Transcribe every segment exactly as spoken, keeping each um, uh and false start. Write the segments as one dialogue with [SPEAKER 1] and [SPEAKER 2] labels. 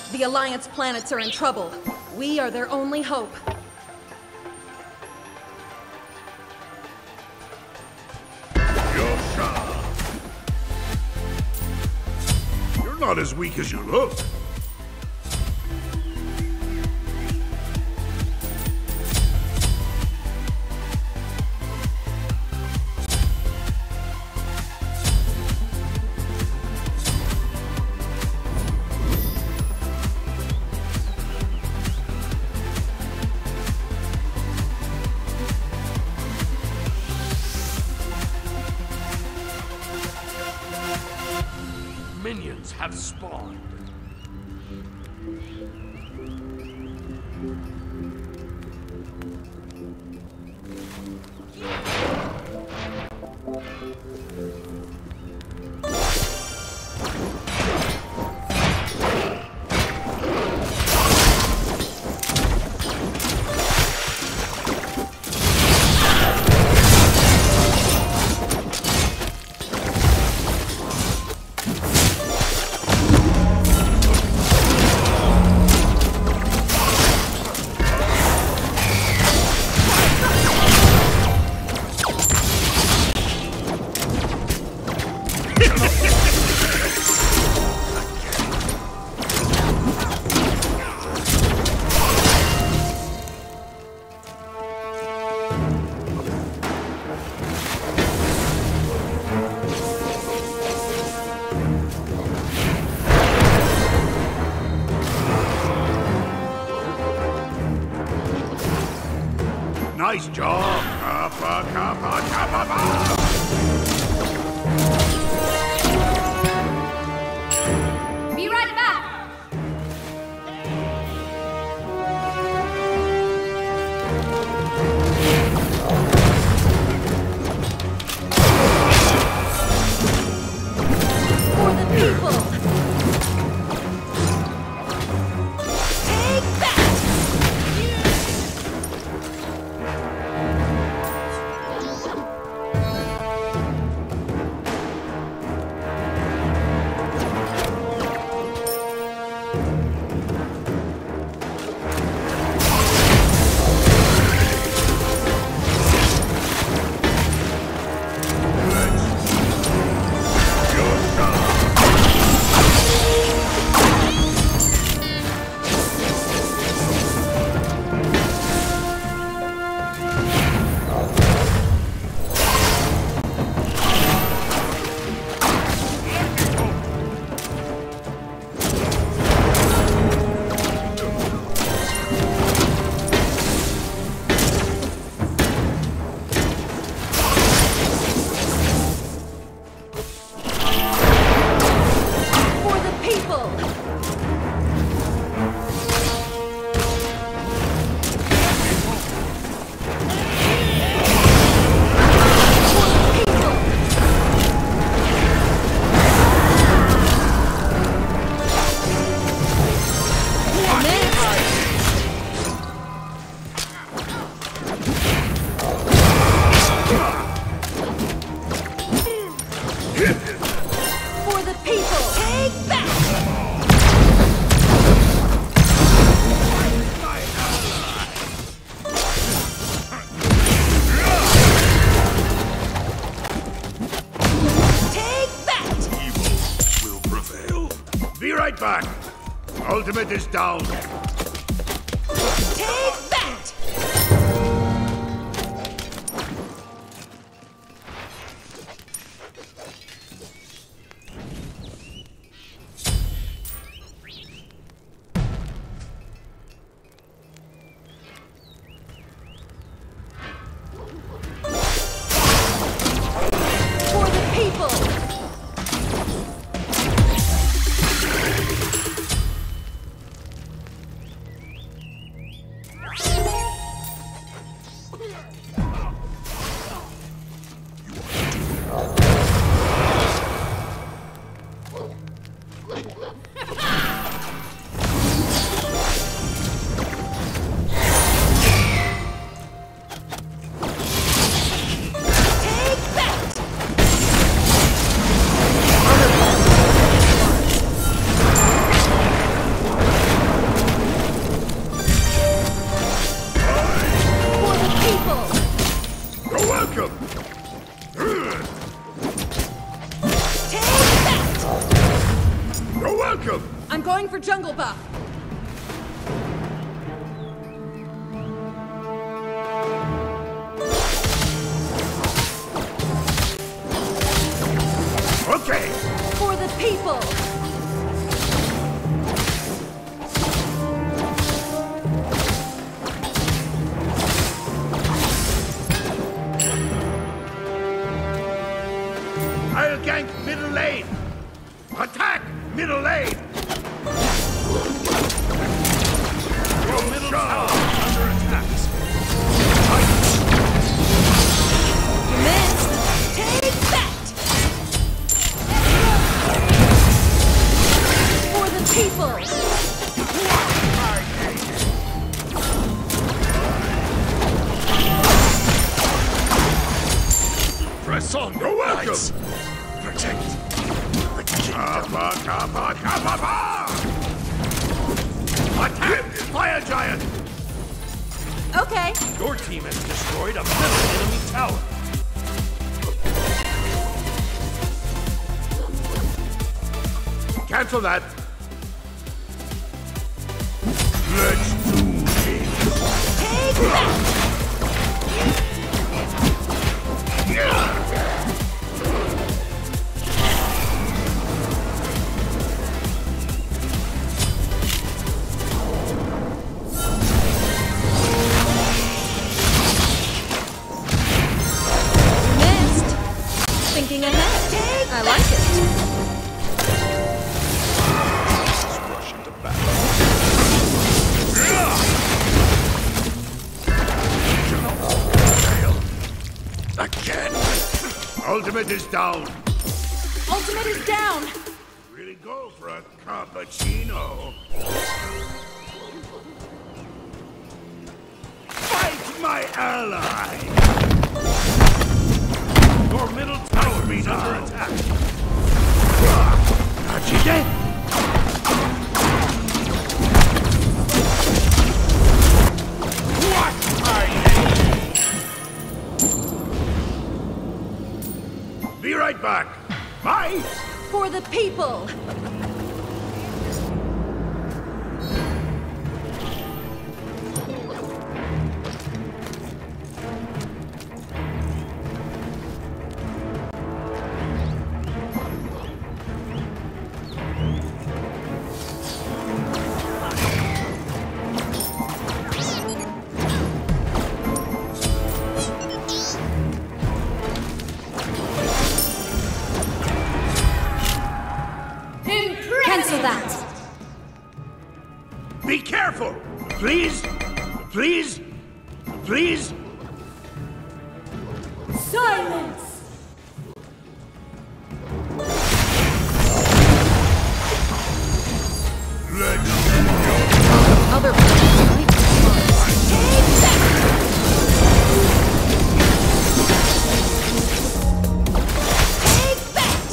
[SPEAKER 1] The Alliance planets are in trouble. We are their only hope.
[SPEAKER 2] Yosha! You're not as weak as you look.
[SPEAKER 3] Minions have spawned. Nice job! Kappa, kappa, kappa, kappa.
[SPEAKER 4] Be right back!
[SPEAKER 1] For the people! Take that! For the people! Take that! Take that!
[SPEAKER 2] Evil will prevail. Be right back. Ultimate is down.
[SPEAKER 1] Take that! For the people!
[SPEAKER 2] Welcome!
[SPEAKER 1] I'm going for jungle buff.
[SPEAKER 2] Okay!
[SPEAKER 1] For the people!
[SPEAKER 2] I'll gank middle lane! Attack middle lane! Your middle tower under attack!
[SPEAKER 1] You missed! Take that! For the people!
[SPEAKER 2] Press on! You're welcome! Nice. Protect the kingdom! Kappa, kappa, kappa, kappa! Attack! Fire giant!
[SPEAKER 1] Okay.
[SPEAKER 3] Your team has destroyed a middle enemy tower.
[SPEAKER 2] Cancel that! Let's do this!
[SPEAKER 1] Take that! Missed! Thinking ahead. Take I like it.
[SPEAKER 3] Rush into battle.
[SPEAKER 2] Again! Ultimate is down!
[SPEAKER 1] Ultimate is down!
[SPEAKER 2] Really go for a cappuccino! Fight my ally!
[SPEAKER 3] Your middle tower is under attack.
[SPEAKER 2] Are you dead? What are you? Be right back. Bye.
[SPEAKER 1] For the people! Cancel that!
[SPEAKER 2] Be careful. Please. Please. Please.
[SPEAKER 1] Silence!
[SPEAKER 2] Let's
[SPEAKER 1] Other people might take that! Take that!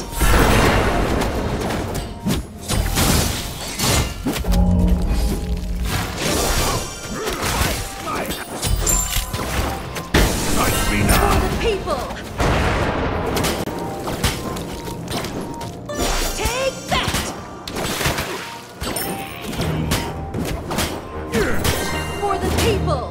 [SPEAKER 2] touch me now.
[SPEAKER 1] For the people! Take that! For the people!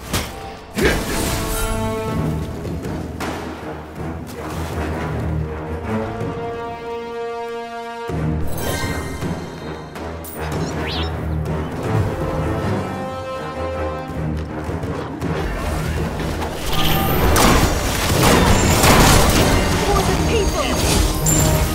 [SPEAKER 1] For the people!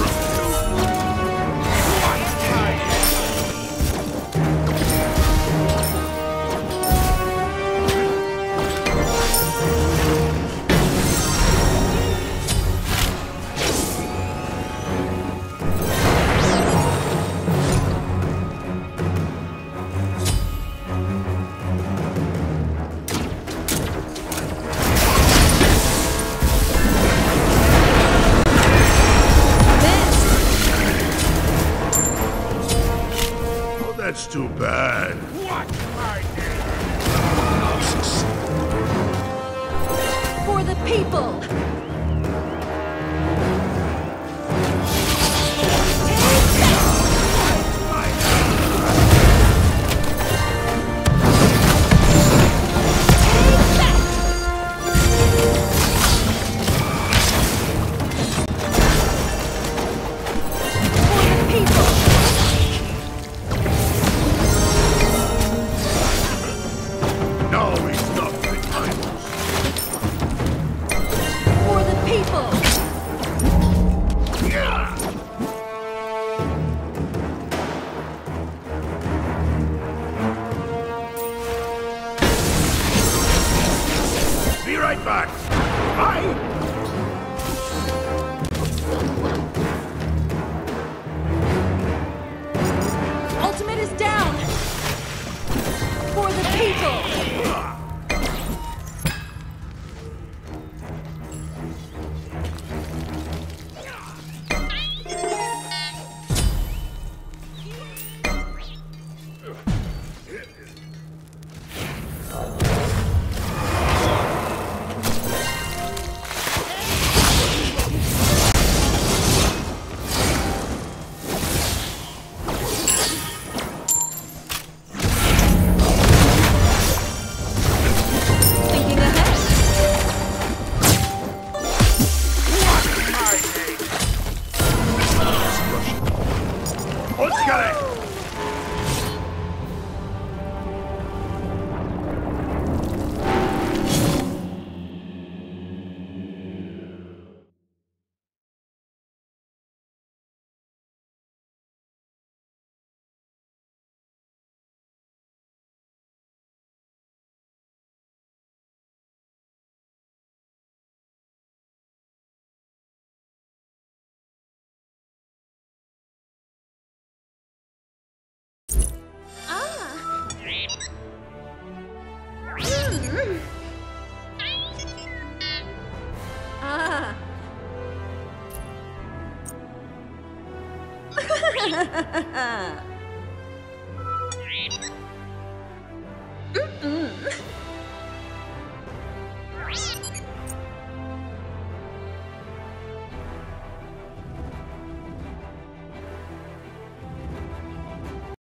[SPEAKER 2] Oh, that's too bad. What are you?
[SPEAKER 1] For the people! Take that!
[SPEAKER 2] back! Bye!
[SPEAKER 1] Ultimate is down! For the people! Mm-mm.